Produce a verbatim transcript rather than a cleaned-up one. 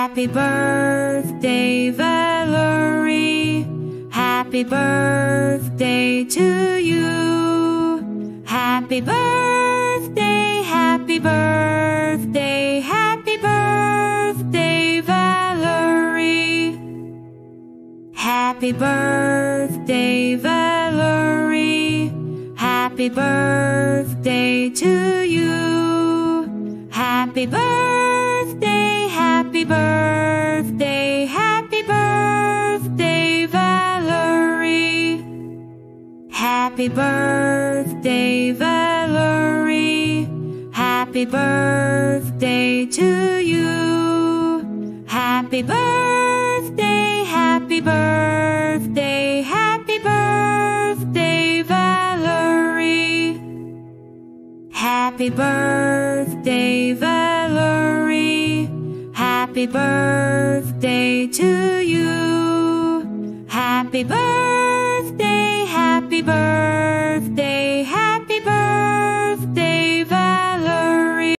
Happy birthday, Valerie. Happy birthday to you. Happy birthday, happy birthday, happy birthday, Valerie. Happy birthday, Valerie. Happy birthday to you. Happy birthday, happy birthday, happy birthday, Valerie. Happy birthday, Valerie. Happy birthday to you. Happy birthday, happy birthday, happy birthday, Valerie. Happy birthday, Valerie. Happy birthday to you. Happy birthday, happy birthday.